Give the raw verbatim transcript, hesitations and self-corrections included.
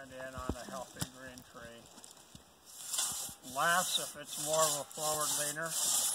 it in on a healthy green tree. Less if it's more of a forward leaner.